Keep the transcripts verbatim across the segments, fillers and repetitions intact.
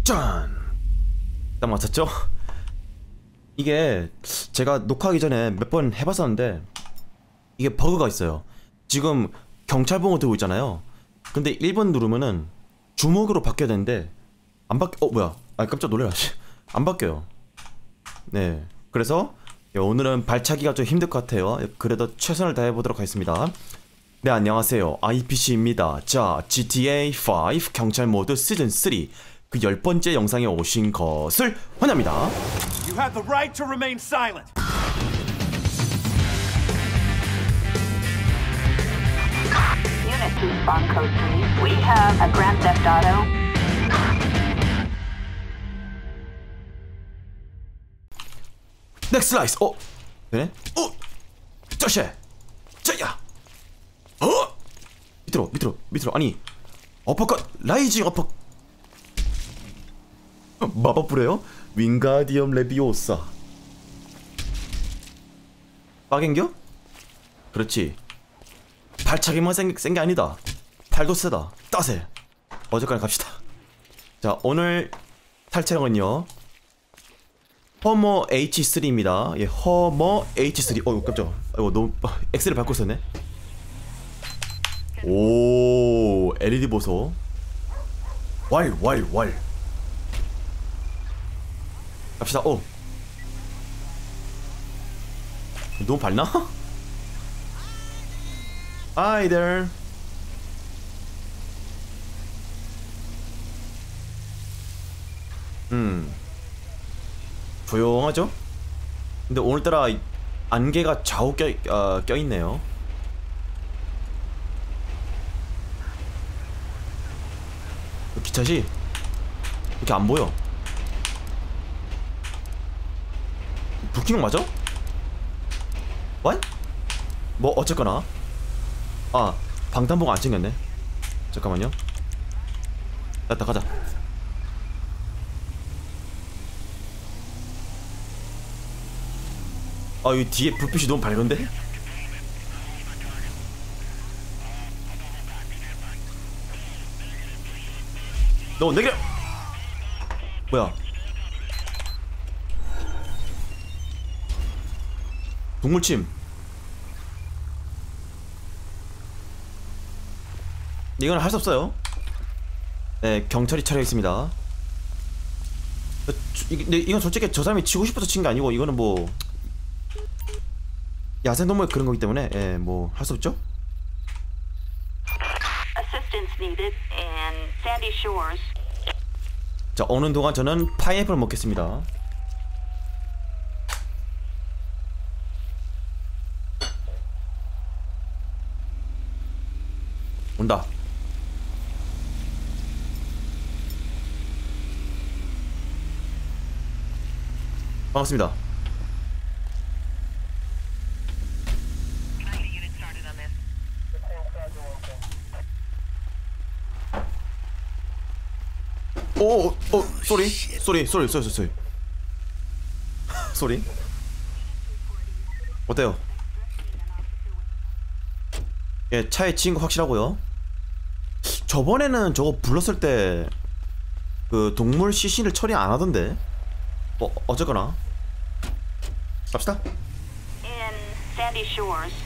짠! 딱 맞췄죠? 이게 제가 녹화하기 전에 몇 번 해봤었는데 이게 버그가 있어요. 지금 경찰봉을 들고 있잖아요. 근데 일 번 누르면은 주먹으로 바뀌어야 되는데 안 바뀌.. 어 뭐야, 아 깜짝 놀래라. 안 바뀌어요. 네, 그래서 오늘은 발차기가 좀 힘들 것 같아요. 그래도 최선을 다해보도록 하겠습니다. 네, 안녕하세요, 아이피씨입니다. 자, 지티에이 오 경찰 모드 시즌 삼 그 열 번째 영상에 오신 것을 환영합니다. You have the right to remain silent. Unit to spawn code three. We have a Grand Theft Auto. 넥스 슬라이스. 어? 되네? 어? 짜샤! 짜야! 어? 밑으로 밑으로 밑으로. 아니 어퍼컷 라이징 어퍼. 마법 부려요? 윙가디엄 레비오사. 빠갱겨? 그렇지. 발차기만 센 게 아니다. 팔도 세다. 따세. 어제까지 갑시다. 자, 오늘 탈차량은요 허머 에이치 쓰리입니다. 예, 허머 에이치 쓰리. 어이구 깜짝. 아이고 너무 엑셀을 밟고 있었네. 오, 엘이디 보소. 왈 왈 왈. 갑시다. 오, 너무 밝나? Hi there. 음, 조용하죠? 근데 오늘따라 안개가 좌우 껴, 어, 껴있네요. 기차시 이렇게 안 보여. 부킹 맞아? what? 뭐 어쨌거나. 아, 방탄복 안 챙겼네. 잠깐만요. 됐다, 가자. 아, 여기 뒤에 불빛이 너무 밝은데? 너 내게. 뭐야? 동물침. 이건 할 수 없어요. 네, 경찰이 차려 있습니다. 근데 이건 솔직히 저 사람이 치고 싶어서 친 게 아니고 이거는 뭐 야생동물 그런 거기 때문에 예, 뭐 할 수 없죠. Assistance needed in Sandy Shores. 자, 오는 동안 저는 파인애플 먹겠습니다. 온다. 반갑습니다. 오, 오, 오, 쏘리, 쏘리, 쏘리, 쏘리, 쏘리, 쏘리. 어때요? 예, 차에 치인 거 확실하고요. 저번에는 저거 불렀을 때 그 동물 시신을 처리 안 하던데. 어, 어쨌거나 갑시다. In Sandy Shores.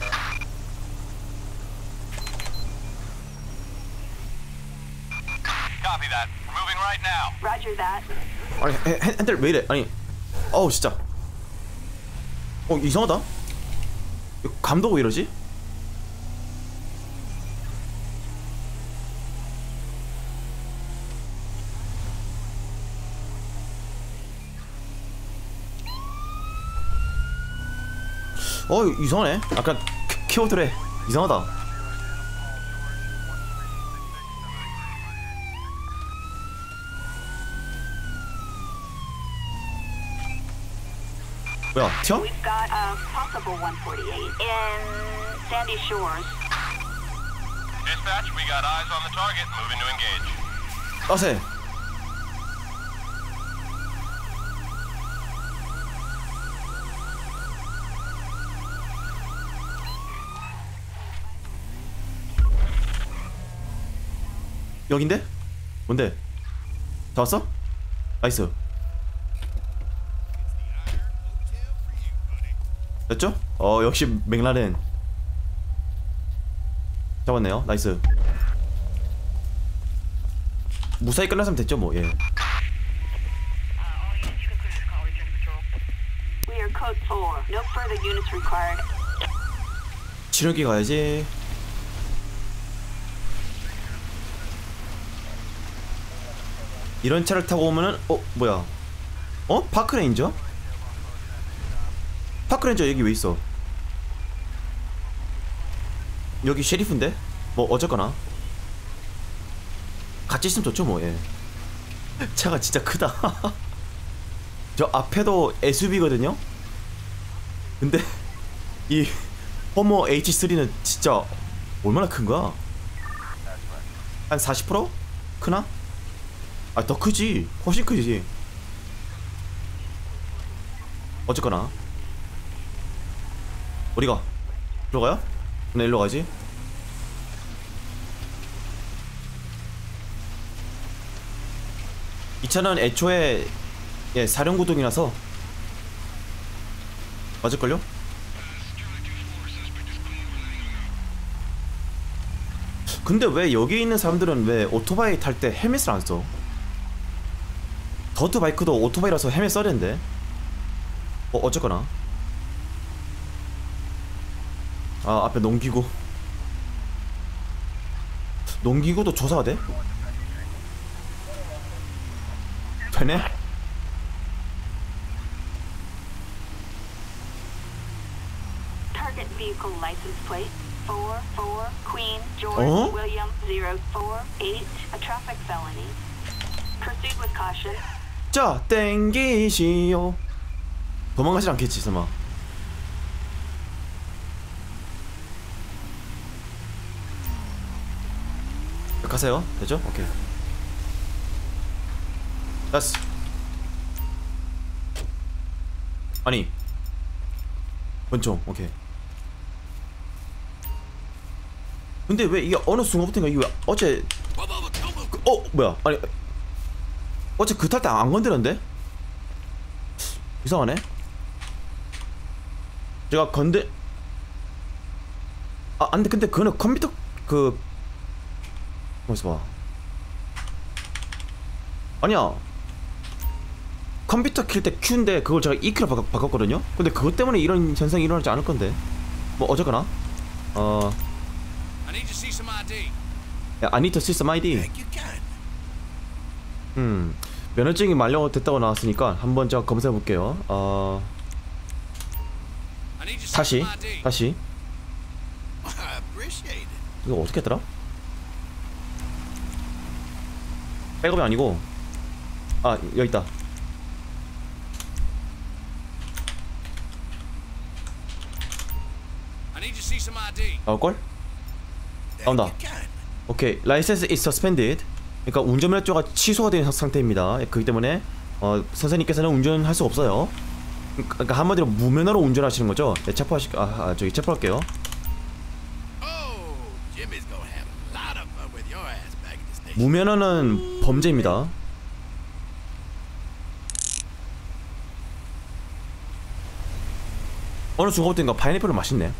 Copy that. Moving right now. Roger that. 아니 핸, 핸들 왜 이래? 아니 어우 진짜. 어, 이상하다. 감독 왜 이러지? 어, 이상하네. 아까 키워드래. 이상하다. 뭐야, 튀어? We've got a possible one forty-eight in Sandy Shores. Dispatch, we got eyes on the target. Moving to engage. 따세. 여긴데? 뭔데? 다 왔어? 나이스. 됐죠? 어 역시 맥라렌 잡았네요. 나이스. 무사히 끝났으면 됐죠 뭐. 예. We are code four. No further units required. 치료기 가야지. 이런 차를 타고 오면은 어 뭐야? 어 파크레인저? 파크레인저 여기 왜 있어? 여기 셰리프인데? 뭐 어쨌거나 같이 있으면 좋죠 뭐. 예. 차가 진짜 크다. 저 앞에도 에스유브이거든요? 근데 이 호모 에이치 쓰리는 진짜 얼마나 큰거야? 한 사십 퍼센트? 크나? 아 더 크지. 훨씬 크지. 어쨌거나 어디가? 들어가요? 네 일로 가지. 이 차는 애초에 예 사령구동이라서 맞을걸요? 근데 왜 여기 있는 사람들은 왜 오토바이 탈 때 헬멧을 안 써? 더드 바이크도 오토바이라서 헬멧 써야 되는데. 어 어쨌거나 아 앞에 농기구. 농기구도 조사가 돼? 되네? Target vehicle license plate four four Queen George 어? William zero four eight. A traffic felony. Proceed with caution. 자 땡기시오. 도망가지 않겠지 설마. 가세요. 되죠? 오케이. 됐어. 아니 권총. 오케이. 근데 왜 이게 어느 순간부터인가 이게 왜 어제 그, 어 뭐야 아니 어제 그 탈 때 안 건드렸는데? 이상하네. 제가 건드 아 안돼. 근데 그거는 컴퓨터 그 어디서 봐. 아니야 컴퓨터 킬 때 Q인데 그걸 제가 이 키로 바꿔, 바꿨거든요? 근데 그것 때문에 이런 현상이 일어나지 않을 건데. 뭐 어쨌거나 어 I need to see some 아이디. I need to see some 아이디. 음 면허증이 만료됐다고 나왔으니까 한번 제가 검사해 볼게요. 어 다시 다시 이거 어떻게 했더라? 백업이 아니고 아 여기 있다. 나올걸? 나온다. 오케이. 라이센스 is suspended. 그러니까 운전면허증가 취소가 된 상태입니다. 그렇기 때문에 어, 선생님께서는 운전할 수 없어요. 그러니까 한마디로 무면허로 운전하시는 거죠. 네, 체포하시 아, 아 저기 체포할게요. 무면허는 범죄입니다. 어느 순간부터인가 파인애플을 맛있네.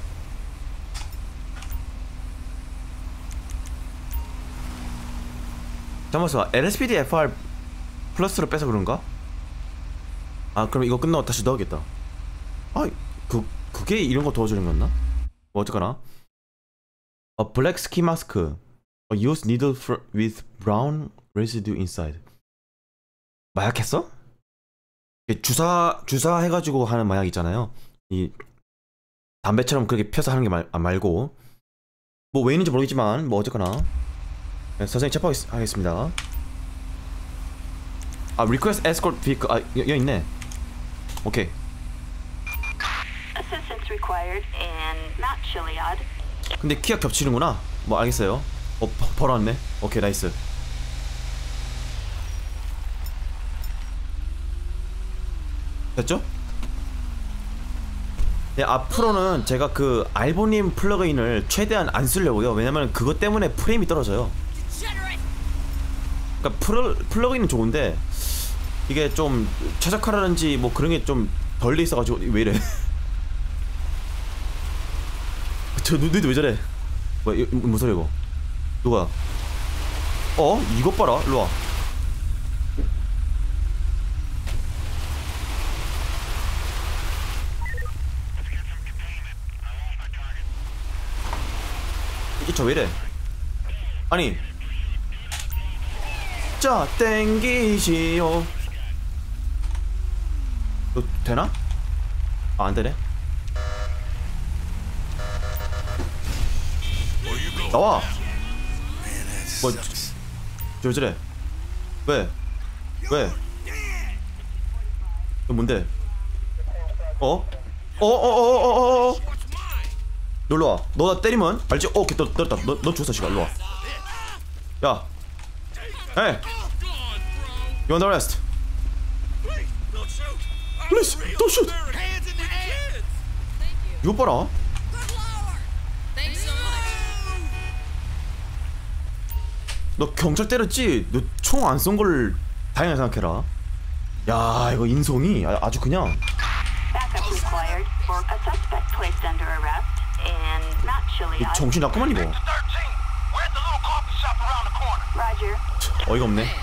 잠깐만, 엘에스피디 에프알 플러스로 빼서 그런가? 아 그럼 이거 끝나고 다시 넣어야겠다. 아 그 그게 이런 거 도와주는 거였나? 뭐 어떡하나? A black ski mask. A used needle with brown residue inside. 마약했어? 주사 주사 해가지고 하는 마약 있잖아요. 이 담배처럼 그렇게 펴서 하는 게 말, 아, 말고 뭐 왜 있는지 모르겠지만 뭐 어쨌거나 네, 선생님 체포하겠습니다. 아 request escort vehicle. 아 여, 여기 있네. 오케이. Assistance required in Mount Chiliad. 근데 키가 겹치는구나. 뭐 알겠어요. 어 바, 바로 왔네. 오케이 나이스. 됐죠? 네, 앞으로는 제가 그 알보님 플러그인을 최대한 안 쓰려고요. 왜냐면 그것 때문에 프레임이 떨어져요. 그러니까 플러, 플러그인은 좋은데 이게 좀 최적화라든지 뭐 그런 게 좀 덜 돼 있어가지고 왜 이래? 저 눈도 왜 저래? 뭐야, 이거 무슨 소리야 이거? 누가? 어? 이것 봐라, 일로 와. 이게 저 왜 이래? 아니. 자, 땡기시오. 이거 되나? 아, 안 되네. 나와. 뭐, 저 저래. 왜? 왜? 너 뭔데? 어? 어? 어? 어? 어? 어? 어? 놀러 와. 너 나 때리면 알지? 어, 오케이, 너 때렸다. 너, 너 죽었어, 시간. 일로 와. 야. Hey. You under arrest. Please, don't shoot. 이거 봐라. 너 경찰 때렸지? 너 총 안 쏜 걸 다행히 생각해라. 야, 이거 인성이 아, 아주 그냥. Backup required for a suspect placed under arrest in not chilly. 이 정신 나쁘만 이거. Roger. 어이가 없네. I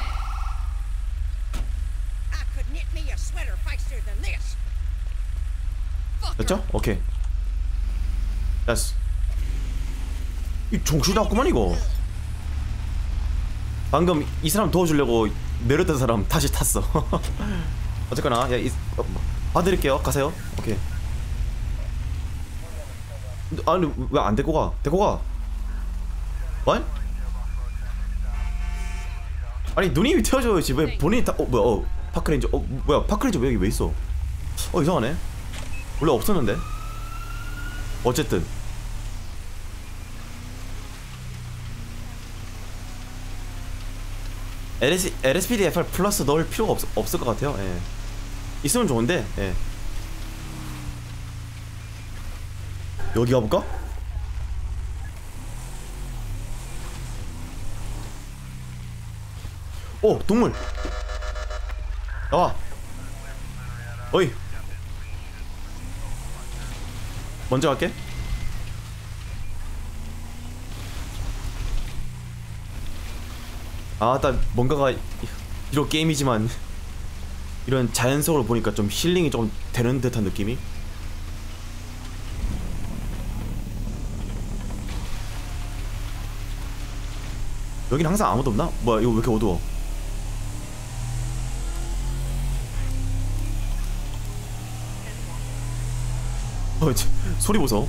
could knit me a sweater feister than this. 됐죠? 오케이. 됐어. 이 정신 나쁘만 이거. 방금 이 사람 도와주려고 내렸던 사람 다시 탔어. 어쨌거나 야, 이, 어, 봐드릴게요. 가세요. 오케이. 아니 왜 안 데리고 가? 데리고 가. 뭐? 아니 누님이 태워줘야지. 왜 본인이 타? 어 뭐야? 어 파크레인저. 어 뭐야? 파크레인저 왜 여기 왜 있어? 어 이상하네. 원래 없었는데. 어쨌든. 엘에스, 엘에스피디-에프알 플러스 넣을 필요가 없, 없을 것 같아요. 예. 있으면 좋은데. 예. 여기 가볼까? 오, 동물. 나와. 어이. 먼저 갈게. 아, 딱 뭔가가 비록 게임이지만 이런 자연성으로 보니까 좀 힐링이 좀 되는 듯한 느낌이. 여긴 항상 아무도 없나? 뭐야, 이거 왜 이렇게 어두워? 어, 저, 소리 보소.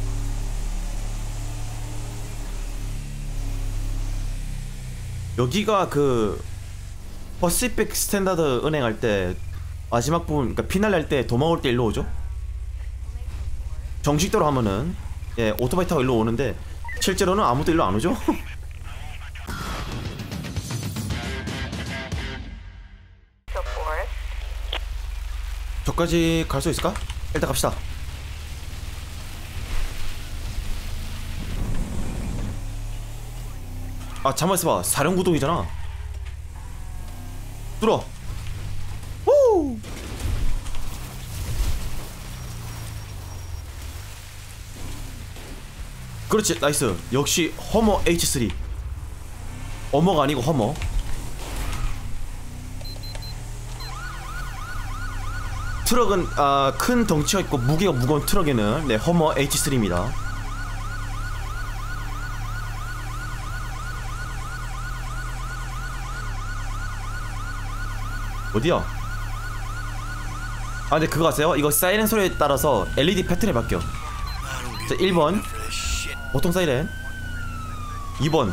여기가 그 퍼시픽 스탠다드 은행 할 때 마지막 부분, 그러니까 피날레 할 때 도망올 때 일로 오죠? 정식대로 하면은 예 오토바이 타고 일로 오는데 실제로는 아무도 일로 안 오죠? 저까지 갈 수 있을까? 일단 갑시다. 아 잠깐만 있어봐. 사령구동이잖아. 뚫어. 오. 그렇지, 나이스. 역시 허머 에이치 쓰리. 어머가 아니고 허머. 트럭은 아, 큰 덩치가 있고 무게가 무거운 트럭에는 네, 허머 에이치 쓰리입니다. 어디야? 아 근데 그거 아세요? 이거 사이렌 소리에 따라서 엘이디 패턴이 바뀌어. 자, 일 번 보통 사이렌, 이 번,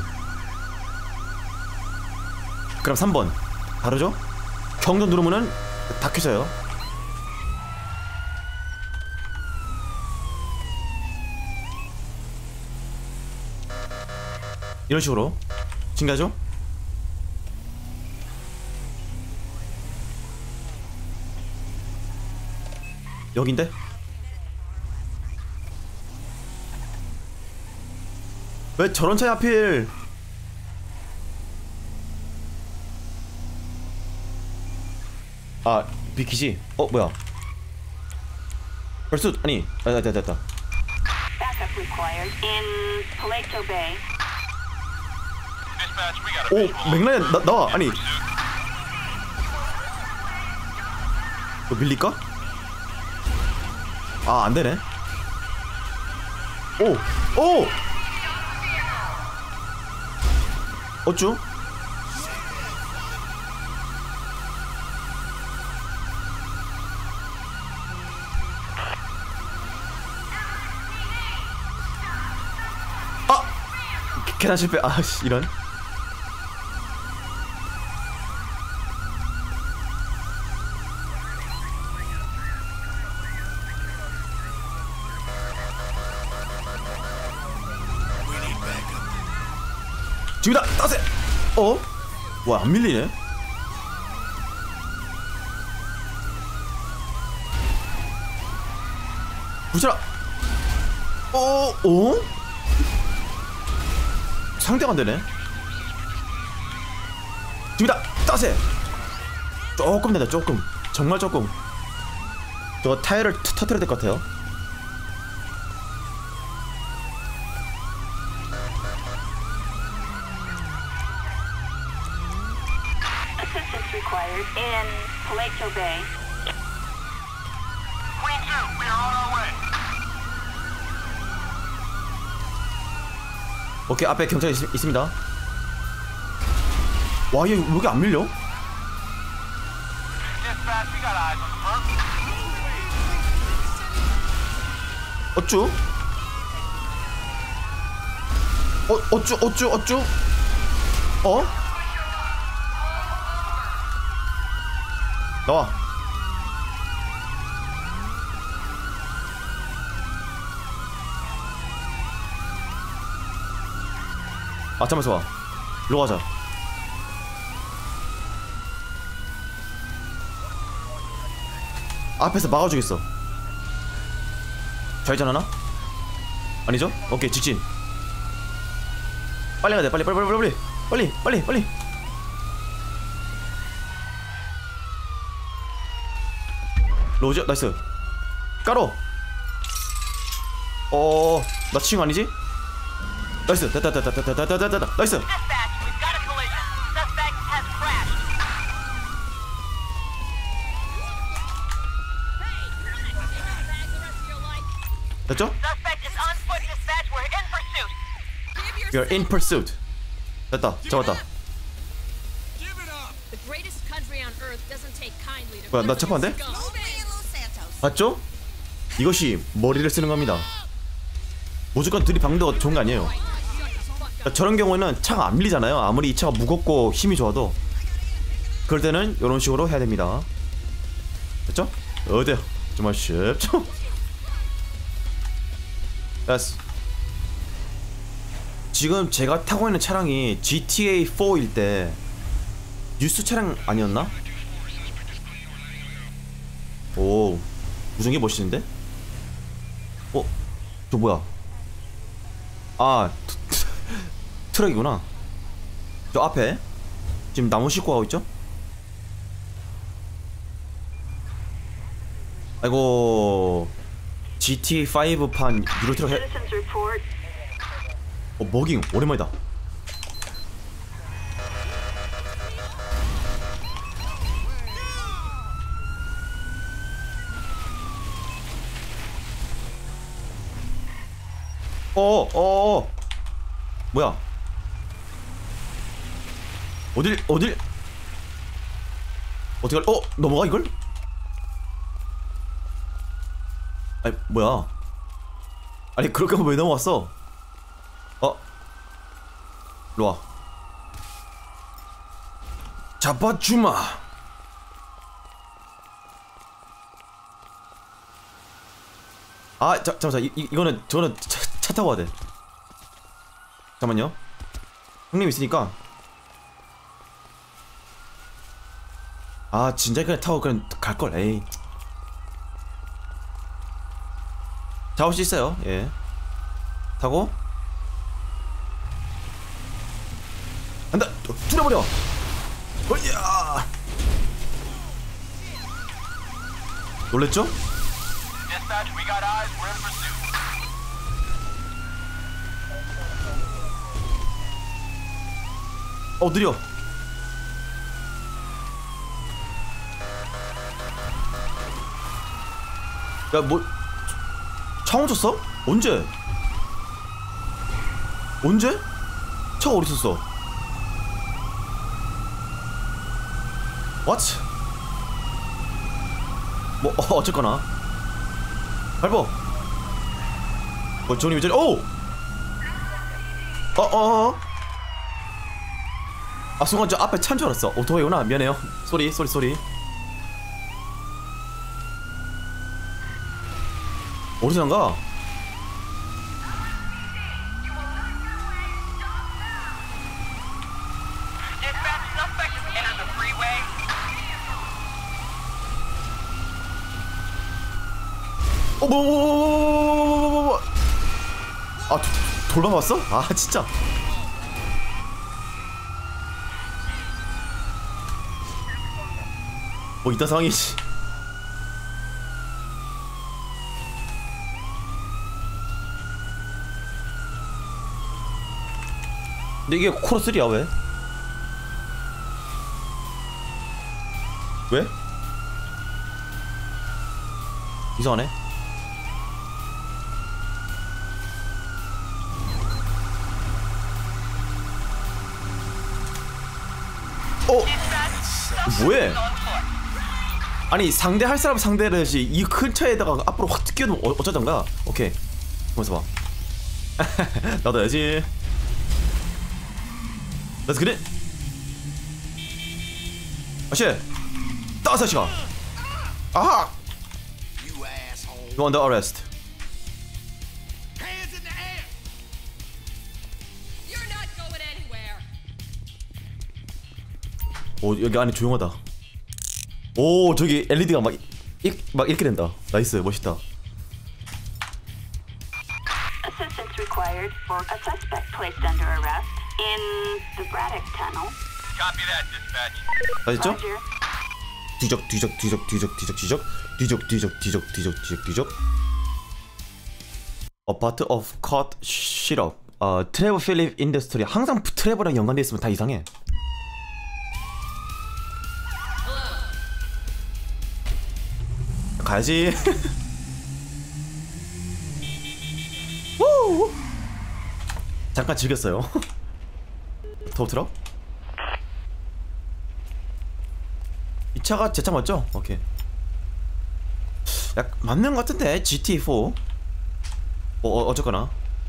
그럼 삼 번 다르죠? 경도 누르면은 다 켜져요. 이런 식으로 증가죠? 여긴데? 왜 저런 차에 하필? 아 비키지? 어 뭐야? 벌써 아니 아 됐다 됐다. Backup required in Paleto Bay. Dispatch, we got a 오 맥라이언 나 나와 아니. 너 밀릴까? 아 안되네. 오! 오! 어쭈? 아! 계단 실패. 아씨 이런. 지금이다! 따세! 어? 와, 안 밀리네? 부셔라! 어? 어? 상대가 안 되네? 지금이다! 따세! 조금 된다, 조금. 정말 조금. 저거 타이어를 터- 터뜨려야 될 것 같아요. Assistance required in Paleto Bay. Queen two, we are on our way. 오케이, 앞에 경찰 있, 있습니다. 와, 얘 왜 이렇게 안 밀려? Dispatch, we got eyes on the perp. 어쭈? 어, 어쭈, 어쭈, 어쭈? 어? 나와. 아, 잠깐만, 와. 일로 가자. 앞에서 막아주겠어. 좌회전하나? 아니죠? 오케이, 직진. 빨리 가야 돼. 빨리, 빨리, 빨리, 빨리, 빨리, 빨리, 빨리. 로즈, 나이스. 까로. 어, 나 치ing 아니지? 나이스. 됐다, 됐다, 됐다, 됐다, 됐다, 됐다. 나이스. Dispatch, we've got a collision. Suspect has crashed. 됐죠? Suspect is on foot. Dispatch, we're in pursuit. You're in pursuit. 됐다. 잡았다. Give it up. The greatest country on earth doesn't take kindly to 뭐야, 나 criminal 체포한데? scum. Los Santos. 봤죠? 이것이 머리를 쓰는 겁니다. 무조건 들이박는 좋은 거 아니에요. 그러니까 저런 경우에는 차가 안 밀리잖아요. 아무리 이 차가 무겁고 힘이 좋아도. 그럴 때는 이런 식으로 해야 됩니다. 됐죠? 어때요? 정말 쉽죠? 됐어. 지금 제가 타고 있는 차량이 지티에이 사일 때 뉴스 차량 아니었나? 오, 무전기 멋있는데? 어? 저 뭐야? 아, 트, 트, 트럭이구나. 저 앞에 지금 나무 싣고 가고 있죠? 아이고, 지티에이 파이브 판 유로 트럭 해. Citizens report. 어, 머깅 오랜만이다. 어어 어어 뭐야? 어딜 어딜 어떻게 할? 어 넘어가 이걸? 아니 뭐야? 아니 그렇게 하면 왜 넘어왔어? 어? 일로와. 잡아주마. 아, 자, 잠깐만, 이, 이, 이거는, 저거는 차, 차 타고 가야 돼. 잠깐만요. 형님 있으니까. 아, 진짜 그냥 타고 그냥 갈걸, 에이. 잡을 수 있어요, 예. 타고. 간다! 뚫어버려! 어이야! 놀랬죠? Dispatch, we got eyes. We're in pursuit. 어 느려. 야 뭐 창호 쳤어? 언제? 언제? 차가 어디 있었어? What? 뭐 어, 어쨌거나 밟어. 뭐 저기 왜 저리? 오! 어어어 아 순간 저 앞에 찬 줄 알았어. 오토바이구나. 미안해요. 쏘리 쏘리 쏘리. 어디서 난가? Dispatch, suspect has entered the freeway. 어, 뭐, 뭐, 뭐, 뭐, 뭐, 뭐, 뭐, 뭐. 아, 도, 돌발 왔어? 아, 진짜. 뭐 이딴 상황이지. 근데 이게 코러 쓰리야 왜? 왜? 이상하네. 어? 뭐해? 아니 상대 할 사람 상대를 해야지. 이 큰 차에다가 앞으로 확 뛰어도 어, 어쩌던가. 오케이 보면서 봐. 나도 해야지. Let's get it. 아씨 따서 시간. 아하. You asshole. You under arrest. Hands in the air. You're not going anywhere. 오 여기 안에 조용하다. 오 저기 엘이디가 막, 이, 막 이렇게 된다. 나이스 멋있다. Assistance required for a suspect placed under arrest in the Braddock Tunnel. Copy that, dispatch. 아셨죠? Roger. 뒤적 뒤적 뒤적 뒤적 뒤적 뒤적 뒤적 뒤적 뒤적 뒤적 뒤적 뒤적. A part of caught shit up. 어 트레버 필립 인더스트리. 항상 트레버랑 연관돼 있으면 다 이상해. 가야지. 우! 잠깐 즐겼어요. 토트럭? 이 차가 제 차 맞죠? 오케이. 약 맞는 것 같은데 지티에이 사. 어, 어 어쨌거나.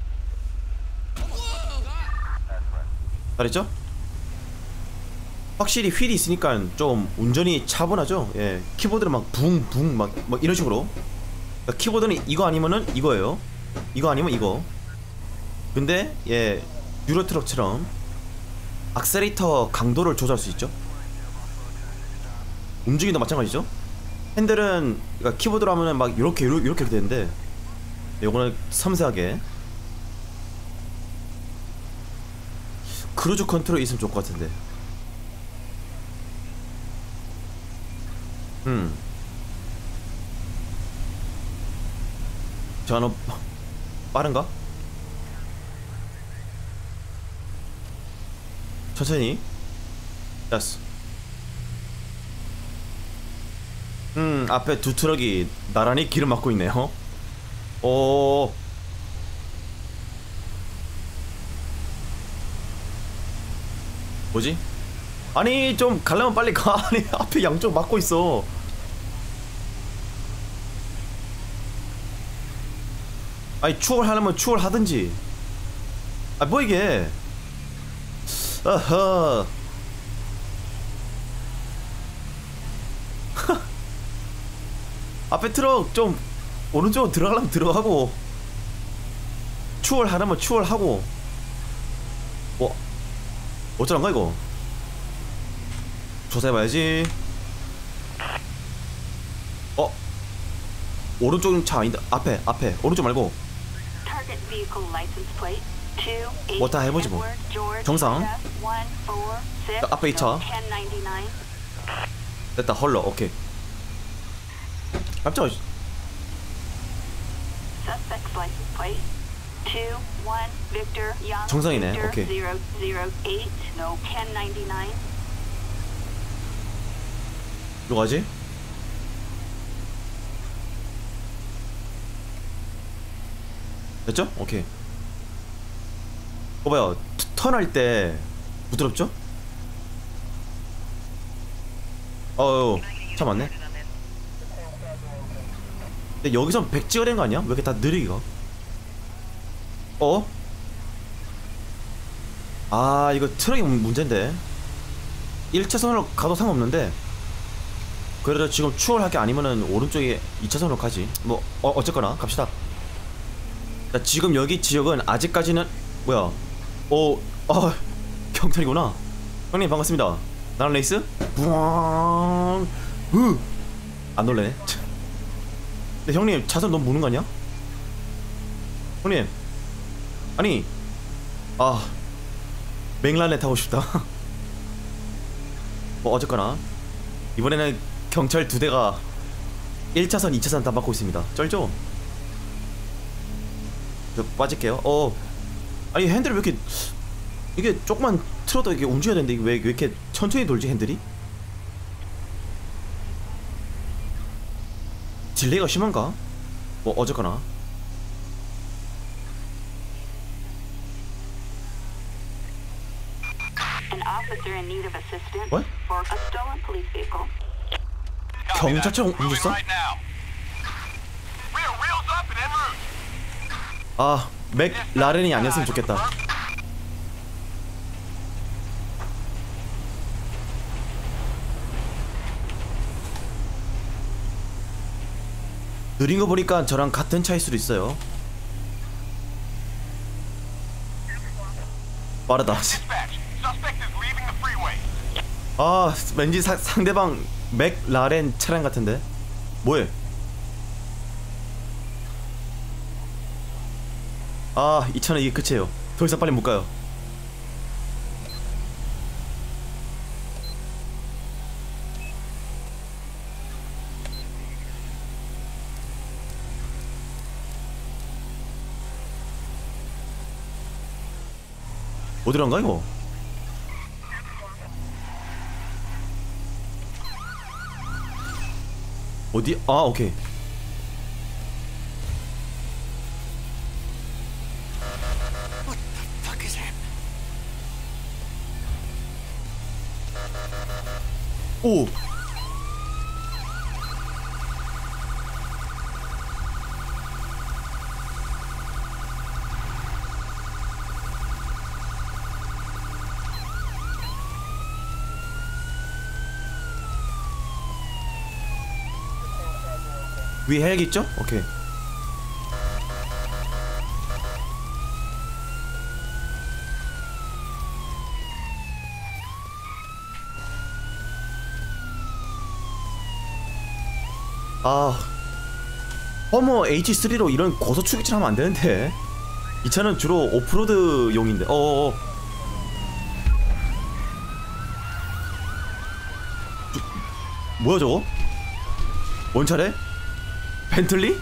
잘했죠? 확실히 휠이 있으니까 좀 운전이 차분하죠. 예, 키보드를 막 붕붕 막, 막 이런 식으로. 그러니까 키보드는 이거 아니면은 이거예요. 이거 아니면 이거. 근데 예, 유로트럭처럼 악셀레이터 강도를 조절할 수 있죠. 움직임도 마찬가지죠. 핸들은 그러니까 키보드로 하면은 막 이렇게 이렇게 이렇게 되는데 요거는 섬세하게. 크루즈 컨트롤 있으면 좋을 것 같은데. 음. 저 하나 빠른가? 천천히. 됐어. 음, 앞에 두 트럭이 나란히 길을 막고 있네요. 오. 뭐지? 아니 좀 가려면 빨리 가. 아니 앞에 양쪽 막고 있어. 아니 추월하려면 추월하든지. 아 뭐 이게. 어허. 앞에 트럭 좀 오른쪽으로 들어가려면 들어가고 추월하려면 추월하고. 뭐 어쩌란가 이거. 조사해봐야지. 어? 오른쪽 차 아니다. 앞에 앞에 오른쪽 말고. Target vehicle license plate two eight 뭐 다 해보지 뭐. Edward George 정상. F one four six 앞에 이 차. ten ninety-nine. 됐다. 헐러. 오케이. 깜짝아. Suspect's license plate. two one Victor Young. 정상이네. Victor 오케이. zero zero eight. No ten ninety-nine. 이거 가지? 됐죠? 오케이. 어 봐요. 턴할 때 부드럽죠? 어우 차 맞네. 근데 여기선 백 찍어야 되는 거 아니야? 왜 이렇게 다 느리게 가? 어? 아 이거 트럭이 문제인데 일 차선으로 가도 상관없는데 그래도 지금 추월할 게 아니면은 오른쪽에 이 차선으로 가지. 뭐 어, 어쨌거나 갑시다. 자, 지금 여기 지역은 아직까지는 뭐야? 오, 어, 경찰이구나. 형님 반갑습니다. 나랑 레이스? 부앙, 으, 안 놀래네. 근데 형님 차선 너무 무는 거 아니야? 형님, 아니, 아, 맥라렌 타고 싶다. 뭐 어쨌거나 이번에는 경찰 두 대가 일 차선, 이 차선 다 막고 있습니다. 쩔죠? 저 빠질게요. 어, 아니 핸들이 왜 이렇게 이게 조금만 틀어도 이게 움직여야 되는데 이게 왜, 왜 이렇게 천천히 돌지 핸들이? 딜레이가 심한가? 뭐 어쨌거나 An officer in need of assistance What? for a stolen police vehicle. 경찰차 옮겼어? Right now. We are wheels up and en route. 아, 맥 라렌이 아니었으면 좋겠다. 느린 거 보니까 저랑 같은 차일 수도 있어요. 빠르다. Dispatch. Suspect is leaving the freeway. 아, 왠지 사, 상대방 맥 라렌 차량 같은데. 뭐해? 아, 이 차는 이게 끝이에요. 더 이상 빨리 못 가요. 어디로 가 이거? 어디? 아, 오케이. 오. 위에 헬기 있죠? 오케이. 아, 허머 에이치 쓰리로 이런 고속 추격질 하면 안 되는데. 이 차는 주로 오프로드용인데. 어어어. 저, 뭐야 저거? 뭔 차래? 벤틀리?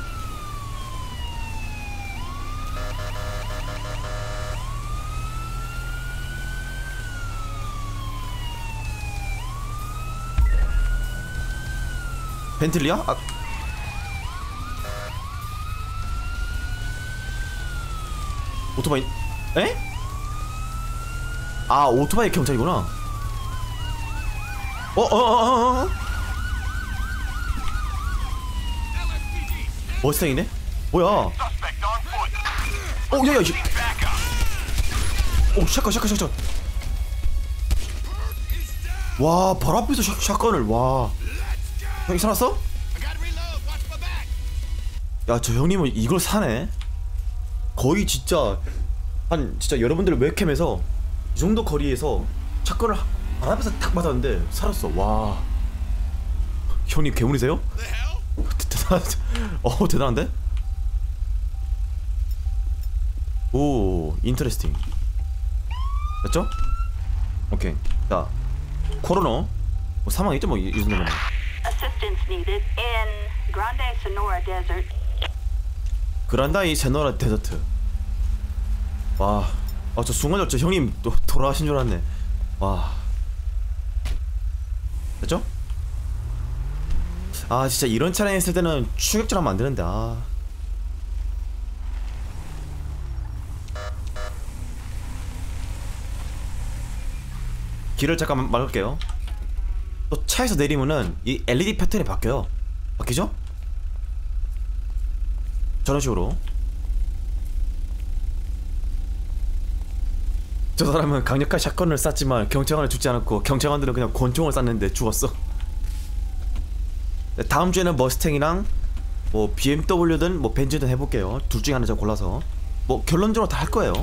벤틀리야? 아. 오토바이. 에? 아, 오토바이 경찰이구나. 어어어어어. 머스탱이네? 뭐야? Suspect on foot. 오, 야야, 이. Back up. 오, 샷건, 샷건, 샷건. 와, 바로 앞에서 샷, 샷건을. 와. 형이 살았어? 야, 저 형님은 이걸 사네. 거의 진짜 한 진짜 여러분들 웹캠에서 이 정도 거리에서 샷건을 발 앞에서 탁 맞았는데 살았어. 와. 형님 괴물이세요? 대단. 어, 대단한데? 오, 인터레스팅. 됐죠? 오케이. 자, 코로너 뭐 사망했죠 뭐 이 정도면. Assistance needed in Grande Sonora Desert. 그란다이 세노라 데저트. 와, 아, 저 순간적으로 저 형님 또 돌아가신 줄 알았네. 와, 됐죠? 아, 진짜 이런 차량 있을 때는 추격전 하면 안 되는데. 아, 길을 잠깐 막을게요. 또 차에서 내리면은 이 엘이디 패턴이 바뀌어요. 바뀌죠? 저런 식으로. 저 사람은 강력한 샷건을 쐈지만 경찰관을 죽지 않았고, 경찰관들은 그냥 권총을 쐈는데 죽었어. 다음 주에는 머스탱이랑 뭐 비엠더블유든 뭐 벤츠든 해볼게요. 둘 중에 하나 제가 골라서. 뭐 결론적으로 다 할 거예요.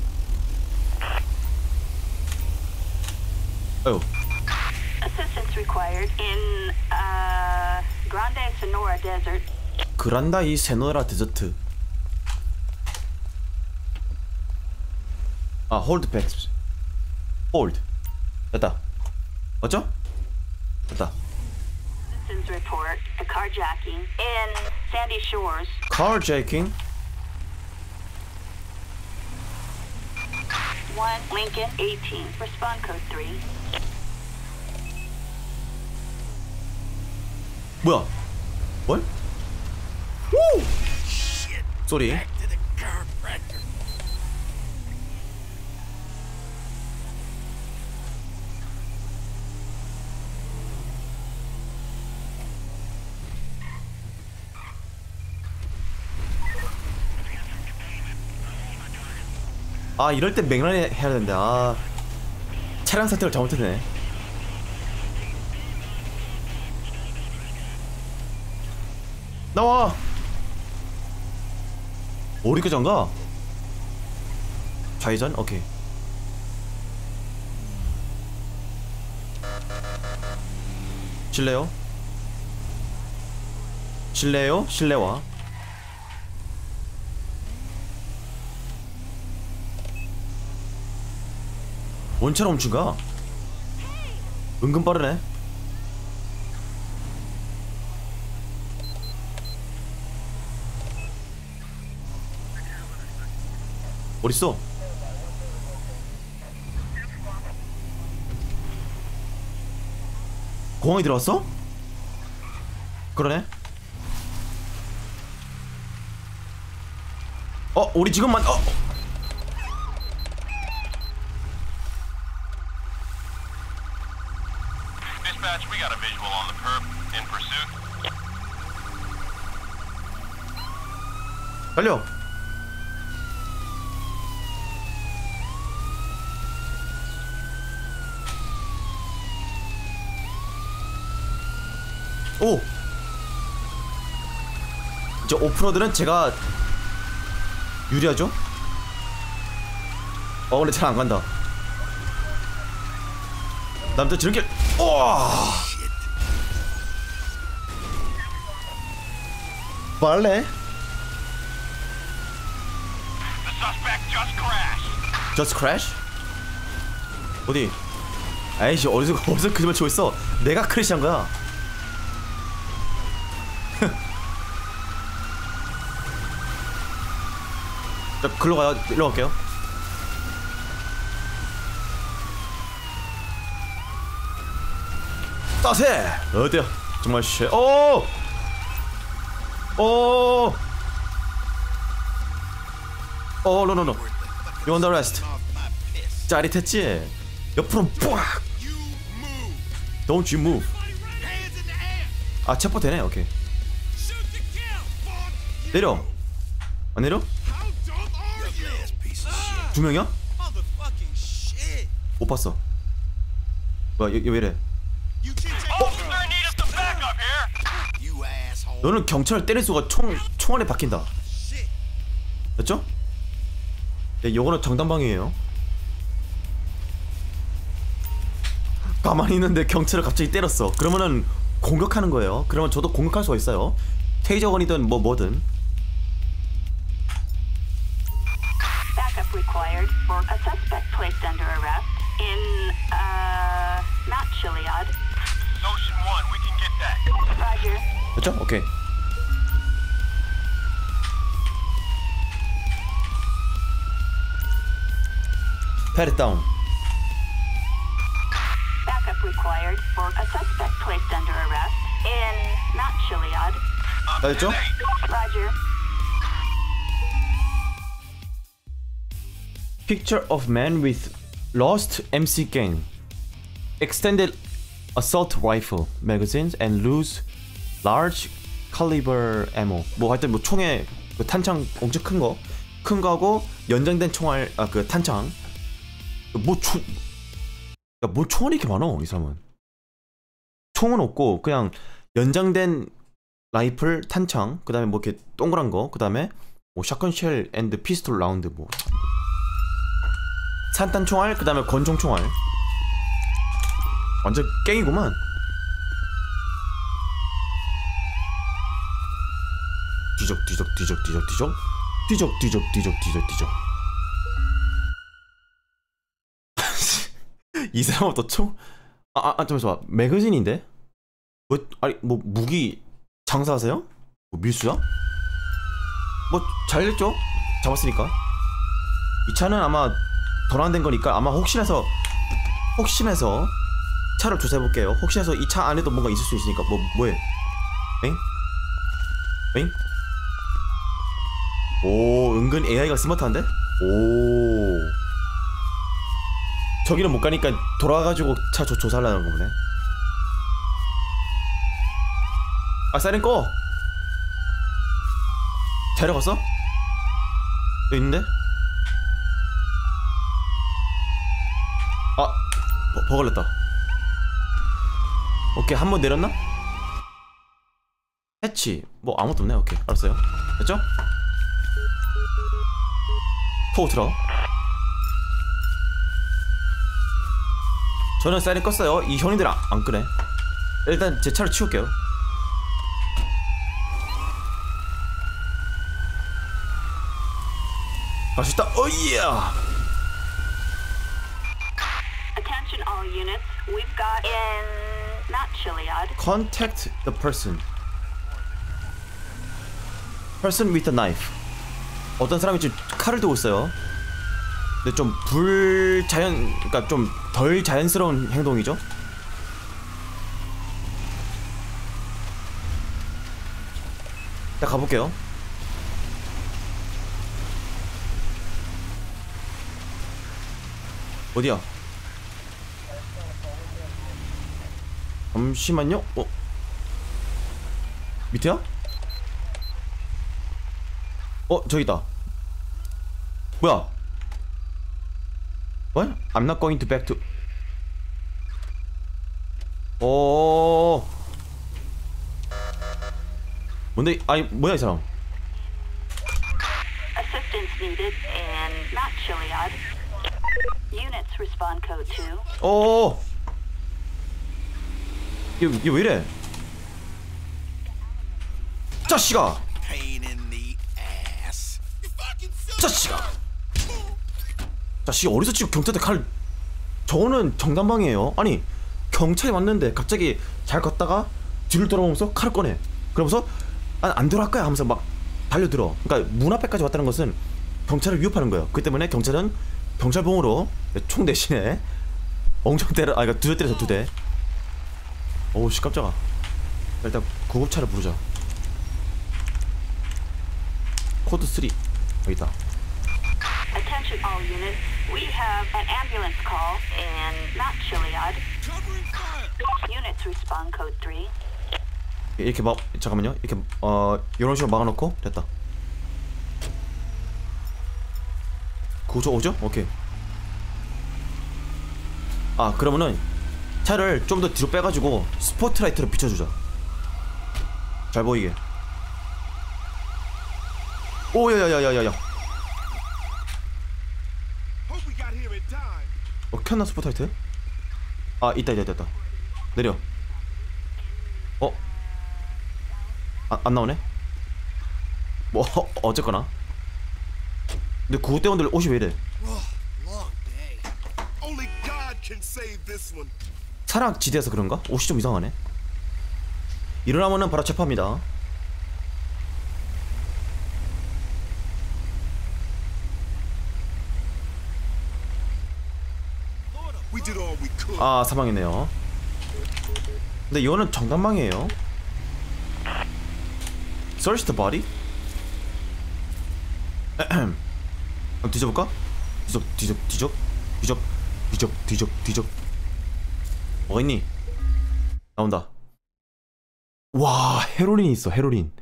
아유. Assistance required in uh, Grande Sonora Desert. 그란다이 세노라 데저트. 아, 홀드 백. 홀드. 됐다. 맞죠? 됐다. Citizens report a carjacking in Sandy Shores. Carjacking. one Lincoln eighteen. Respond code three. 뭐야? 뭘? 오! 쏘리. 아, 이럴 때 맥라렌 해야 된다. 아, 차량 선택을 잘못했네. 나와. 어디까지 안 가? 좌회전? 오케이. 실례요? 실례요? 실례와. 원차로 멈춘가? 은근 빠르네. 어딨어? 공항에 들어왔어? 그러네. 어, 우리 지금만. 어. Dispatch, we got a visual on the perp. In pursuit. 달려. 오! 이제 오프로드는 제가 유리하죠? 어, 근데 잘 안간다. 남자 지름길. 우와! 말래? The suspect just crashed. Just crash? 어디? 아이씨, 어디서 어디서 그짓말 치고 있어? 내가 크래시한 거야. 자, 글로 가요. 일로 갈게요. 따세! 어디야? 정말 쉐. 오! 오! 오, 노노노. You on the rest. 짜릿했지? 옆으로 빡! Don't you move. 아, 체포 되네. 오케이. 내려. 안 내려? 두 명이야? 못 봤어. 뭐야, 얘, 얘 왜이래? Officer, I need us some backup here. 너는 경찰을 때릴 수가 총, 총 안에 박힌다. 됐죠? 네, 요거는 정당방위에요. 가만히 있는데 경찰을 갑자기 때렸어. 그러면은 공격하는 거예요. 그러면 저도 공격할 수가 있어요. 테이저건이든 뭐 뭐든. Backup required for a suspect placed under arrest in uh Mount Chiliad. Ocean one, we can get that. Roger. 됐죠? 오케이. Pat it down. Backup required for a suspect placed under arrest in not Chiliad. 다 됐죠? Roger. Picture of man with lost 엠씨 gang. Extended assault rifle magazines and loose large caliber ammo. 뭐 하여튼 뭐 총에 그 탄창 엄청 큰 거, 큰 거하고 연장된 총알, 아 그 탄창. 뭐 총, 야, 뭐 총알이 이렇게 많어 이 사람은. 총은 없고 그냥 연장된 라이플, 탄창, 그 다음에 뭐 이렇게 동그란 거, 그 다음에 뭐 샷건 쉘 앤드 피스톨 라운드, 뭐 산탄 총알, 그 다음에 권총 총알. 완전 깽이구만. 뒤적 뒤적 뒤적 뒤적 뒤적 뒤적 뒤적 뒤적 뒤적 뒤적. 이 사람은 또 총? 아, 아, 잠시만. 매거진인데? 뭐, 아니, 뭐, 무기 장사하세요? 뭐, 밀수야? 뭐, 잘 됐죠? 잡았으니까. 이 차는 아마 도난된 거니까 아마 혹시나서, 혹시나서 차를 조사해볼게요. 혹시나서 이 차 안에도 뭔가 있을 수 있으니까. 뭐, 뭐해? 엥? 엥? 오, 은근 에이아이가 스마트한데? 오. 저기는 못 가니까 돌아가가지고 차 조, 조사하려는 거 보네. 아, 사이렌 꺼! 데려갔어? 여기 있는데? 아, 버, 버걸렸다. 오케이, 한 번 내렸나? 해치. 뭐 아무것도 없네. 오케이, 알았어요. 됐죠? 토우 틀어. 저는 사이렌 껐어요. 이 형님들 안, 안 끄네. 일단 제 차를 치울게요. 갈 수 있다. 어이야. Attention all units. We've got in not Chiliad. Contact the person. Person with a knife. 어떤 사람이 지금 칼을 들고 있어요. 근데 좀 불자연, 그러니까 좀 덜 자연스러운 행동이죠. 자, 가볼게요. 어디야? 잠시만요. 어? 밑에야? 어, 저기 있다. 뭐야? What? I'm not going to back to. 오. 뭔데? 아니, 뭐야 이 사람? Assistance needed in not Chiliad. Units respond code two. 오. 이거, 이거 왜 이래? 자식아! Pain in the ass. 자식아! 자식이 어디서 지금 경찰한테 칼? 저거는 정당방위에요. 아니, 경찰이 왔는데 갑자기 잘 걷다가 뒤를 돌아보면서 칼을 꺼내. 그러면서 아, 안 들어갈 거야 하면서 막 달려들어. 그러니까 문 앞에까지 왔다는 것은 경찰을 위협하는 거예요. 그 때문에 경찰은 경찰봉으로 총 대신에 엉청 때려, 아, 그러니까 두 대 때려서 두 대. 어우 씨, 깜짝아. 일단 구급차를 부르자. 코드 쓰리. 여기 있다. Attention all units. We have an ambulance call in not Chiliad. Units respond code three. 이렇게 막, 잠깐만요. 이렇게 어 이런 식으로 막아놓고 됐다. 구조 오죠? 오케이. 아, 그러면은 차를 좀 더 뒤로 빼가지고 스포트라이트로 비춰주자. 잘 보이게. 오, 야야야야야야. 어, 켰나 스포트라이트? 아, 있다 있다 있다. 내려. 어? 아, 안 나오네? 뭐 어, 어쨌거나. 근데 구급대원들 옷이 왜 이래? 사락지대에서 그런가? 옷이 좀 이상하네. 일어나면은 바로 체포합니다. 아 사망했네요. 근데 이거는 정답망이에요. Search the body. 한번 뒤져볼까? 뒤적 뒤적 뒤적 뒤적 뒤적 뒤적 뒤적. 뭐가 있니? 나온다. 와 헤로린 있어. 헤로린.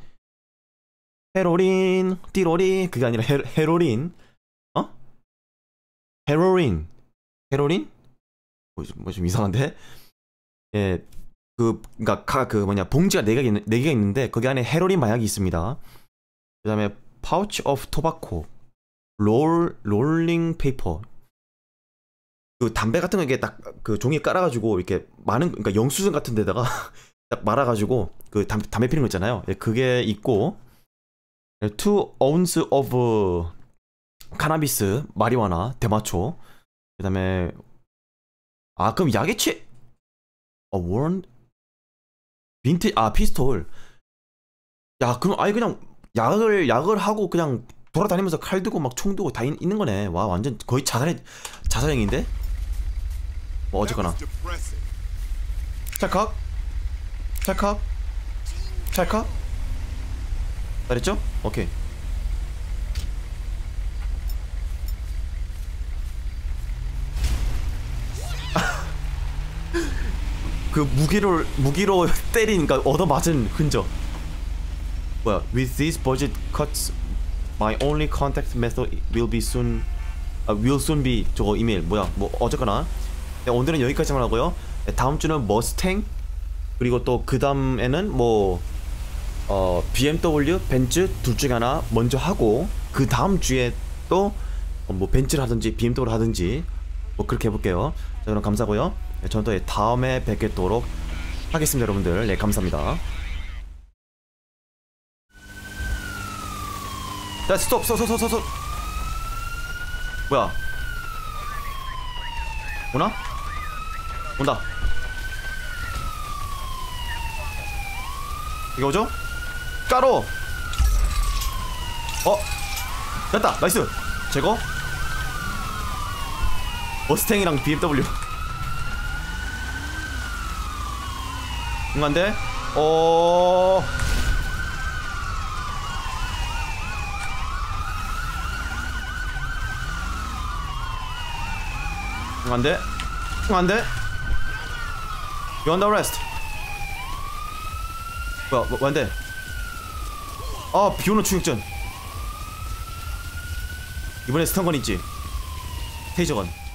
헤로린 띠로리. 그게 아니라 헤, 헤로린. 어? 헤로린. 헤로린? 뭐 좀 뭐 좀 이상한데? 예, 그 그러니까 가, 그 뭐냐 봉지가 네 개가 네 개가 있는데 거기 안에 헤로린 마약이 있습니다. 그다음에 pouch of tobacco, 롤 롤링 페이퍼. 그 담배 같은 거 이게 딱 그 종이에 깔아가지고 이렇게 많은 그러니까 영수증 같은 데다가 딱 말아가지고 그 담배 담배 피는 거 있잖아요. 예, 그게 있고 two ounce of 카나비스 마리화나 대마초. 그다음에 아 그럼 약에 취 어 원 빈티 아 피스톨. 야 그럼 아예 그냥 약을 약을 하고 그냥 돌아다니면서 칼 들고 막 총 들고 다 있, 있는 거네. 와 완전 거의 자살 자살행인데. 뭐 어쨌거나 찰칵 찰칵 찰칵 잘했죠? 오케이. 그 무기로 무기로 때리니까 얻어맞은 흔적. 뭐야? With these budget cuts, my only contact method will be soon. 아, will soon be 저거 이메일 뭐야? 뭐 어쨌거나. 네, 오늘은 여기까지만 하고요. 네, 다음 주는 머스탱 그리고 또 그 다음에는 뭐 어, 비엠더블유, 벤츠 둘 중에 하나 먼저 하고 그 다음 주에 또 뭐 벤츠를 하든지 비엠더블유를 하든지 뭐 그렇게 해볼게요. 자, 그럼 감사하고요. 네, 저는 또 다음에 뵙겠도록 하겠습니다, 여러분들. 네, 감사합니다. 자, 스톱, 스톱, 스톱, 스톱, 스톱. 뭐야? 오나? 온다. 이게 오죠? 까로. 어? 됐다. 나이스. 제거. 머스탱이랑 비엠더블유. 응, 안 돼? 어. 응, 안 돼? 응, 안 돼? You're under arrest. 뭐야, 뭐, 안 돼? 아, 비 오는 추격전. 이번에 스턴건 있지? 테이저건.